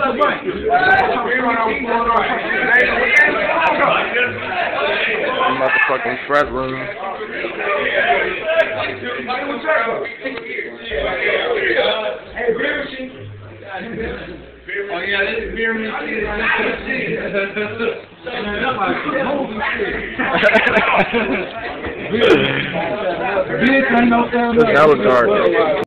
I'm at the fucking frat room. Oh yeah, this is beer machine right there. That was hard.